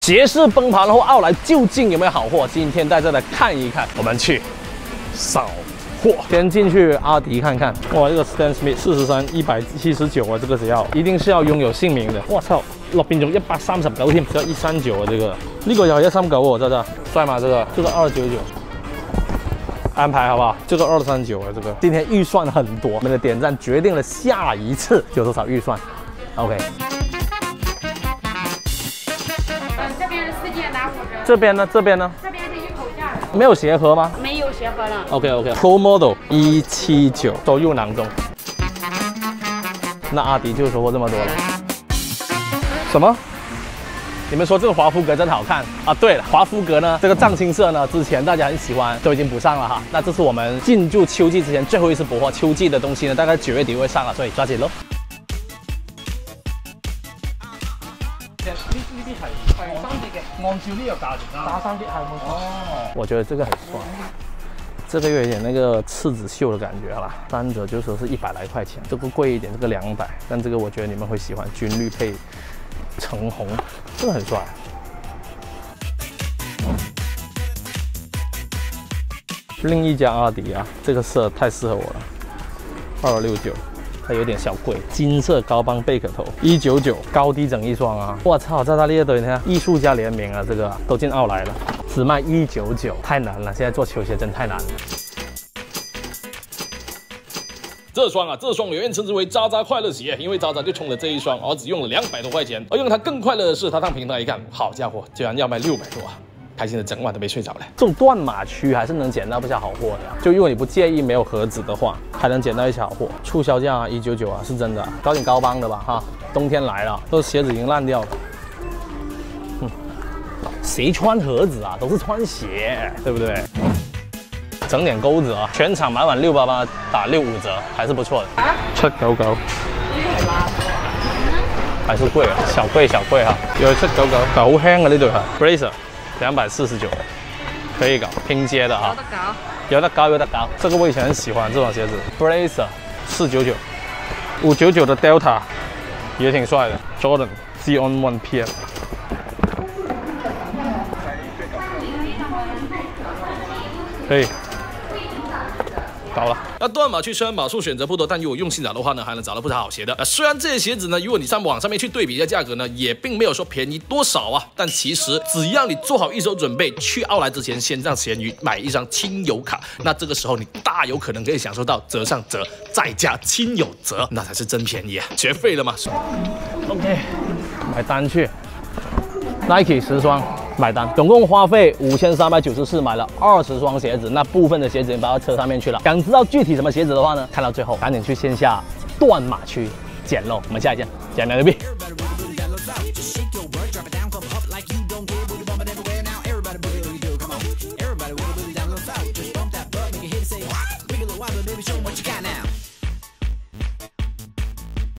杰士崩盘，然后奥莱究竟有没有好货？今天带这来看一看，我们去扫货。先进去阿迪看看，哇，这个 Stan Smith 43 179啊，这个只要一定是要拥有姓名的。我操，落邊仲139添，只要139啊，這個呢個又係139喎，真係帥嗎？這個299。 安排好不好？这个239啊，这个今天预算很多，我们的点赞决定了下一次有多少预算。OK。 这边是4件打5折。 这边呢？这边呢？ 这边是一口价。 没有鞋盒吗？ 没有鞋盒了。 OK。Pro Model 179都入囊中。那阿迪就收获这么多了。什么？ 你们说这个华夫格真好看啊！对了，华夫格呢，这个藏青色呢，之前大家很喜欢，都已经补上了哈。那这是我们进入秋季之前最后一次补货，秋季的东西呢，大概9月底会上了，所以抓紧咯。 呢啲係3折嘅，按照呢個價錢啦。打3折係冇錯。哦， 我覺得這個很帥，這個有點那個赤子秀的感覺啦。3折就說是100來塊錢，這個貴一點，這個200，但這個我覺得你們會喜歡，軍綠配橙紅。 真的很帥。另一家阿迪啊，这个色太适合我了，2269，它有点小贵，金色高帮贝壳头，199，高低整一双啊！我操，在大利的你看艺术家联名啊，这个都进奥莱了，只卖199，太难了，现在做球鞋真太难了。 这双有人称之为渣渣快乐鞋，因为渣渣就冲了这一双，而只用了200多块钱。而用它更快乐的是，它上平台一看，好家伙，居然要卖600多啊！开心的整晚都没睡着了。这种断码区还是能捡到不少好货的，就如果你不介意没有盒子的话，还能捡到一些好货。促销价199啊，是真的，搞点高帮的吧哈。冬天来了，这鞋子已经烂掉了。谁穿盒子啊？都是穿鞋，对不对？ 整点钩子啊！全场买完688打65折，还是不错的。799，还是贵啊，小贵哈。又係799，但好輕啊呢對鞋。Blazer 249，可以搞拼接的啊。有得搞。這個我以前很喜歡這種鞋子。Blazer 499，599的 Delta 也挺帥的。Jordan Zion 1 PM。 可以。 高了。那断码区虽然码数选择不多，但如果用心找的话呢，还能找到不少好鞋的。虽然这些鞋子呢，如果你上网上面去对比一下价格呢，也并没有说便宜多少啊。但其实只要你做好一手准备，去奥莱之前先让闲鱼买一张亲友卡，那这个时候你大有可能可以享受到折上折，再加亲友折，那才是真便宜啊！学废了嘛。OK， 买单去 ，Nike 10双。 买单，总共花费5394，买了20双鞋子。那部分的鞋子已经搬到车上面去了。想知道具体什么鞋子的话呢，看到最后赶紧去线下断码区捡漏。我们下一见，见面牛逼！